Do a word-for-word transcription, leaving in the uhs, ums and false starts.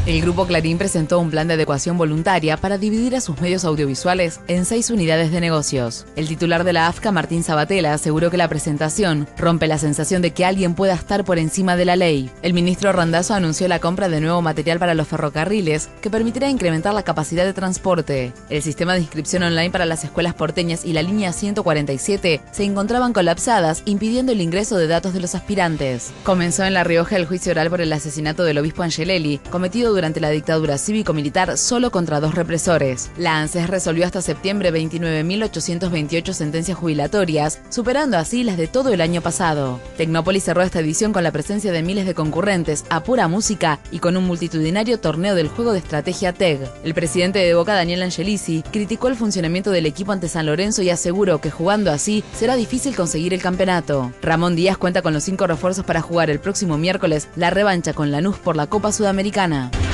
El Grupo Clarín presentó un plan de adecuación voluntaria para dividir a sus medios audiovisuales en seis unidades de negocios. El titular de la A F C A, Martín Sabatella, aseguró que la presentación rompe la sensación de que alguien pueda estar por encima de la ley. El ministro Randazzo anunció la compra de nuevo material para los ferrocarriles que permitirá incrementar la capacidad de transporte. El sistema de inscripción online para las escuelas porteñas y la línea ciento cuarenta y siete se encontraban colapsadas, impidiendo el ingreso de datos de los aspirantes. Comenzó en La Rioja el juicio oral por el asesinato del obispo Angelelli, cometido durante la dictadura cívico-militar solo contra dos represores. La ANSES resolvió hasta septiembre veintinueve mil ochocientas veintiocho sentencias jubilatorias, superando así las de todo el año pasado. Tecnópolis cerró esta edición con la presencia de miles de concurrentes, a pura música y con un multitudinario torneo del juego de estrategia T E G. El presidente de Boca, Daniel Angelici, criticó el funcionamiento del equipo ante San Lorenzo y aseguró que jugando así será difícil conseguir el campeonato. Ramón Díaz cuenta con los cinco refuerzos para jugar el próximo miércoles la revancha con Lanús por la Copa Sudamericana.